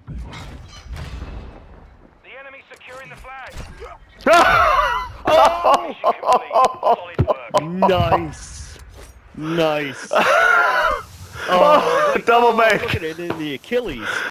The enemy securing the flag. Oh! Solid work. Nice. Nice. Oh, Double look make. at it in the Achilles.